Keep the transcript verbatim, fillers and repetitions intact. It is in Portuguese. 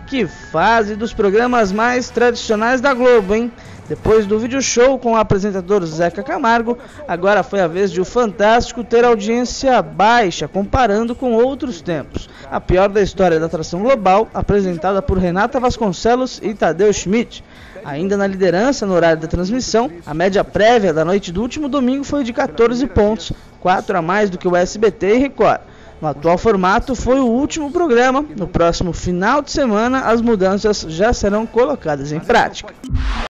Que fase dos programas mais tradicionais da Globo, hein? Depois do vídeo show com o apresentador Zeca Camargo, agora foi a vez de o Fantástico ter audiência baixa, comparando com outros tempos. A pior da história da atração global, apresentada por Renata Vasconcelos e Tadeu Schmidt. Ainda na liderança no horário da transmissão, a média prévia da noite do último domingo foi de quatorze pontos, quatro a mais do que o S B T e Record. No atual formato, foi o último programa. No próximo final de semana, as mudanças já serão colocadas em prática.